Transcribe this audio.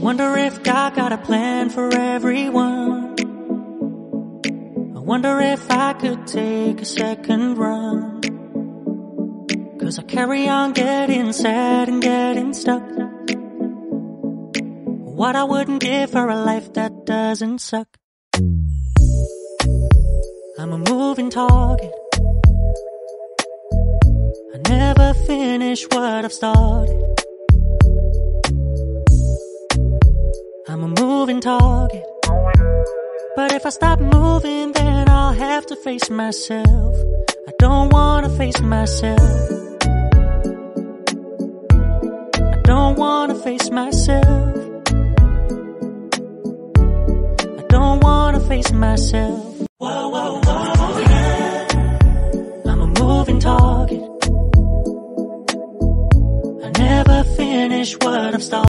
Wonder if God got a plan for everyone. I wonder if I could take a second run. 'Cause I carry on getting sad and getting stuck. What I wouldn't give for a life that doesn't suck. I'm a moving target. I never finish what I've started. I'm a moving target. But if I stop moving, then I'll have to face myself. I don't wanna face myself. I don't wanna face myself. I don't wanna face myself. Whoa, whoa, whoa, yeah. I'm a moving target. I never finish what I've started.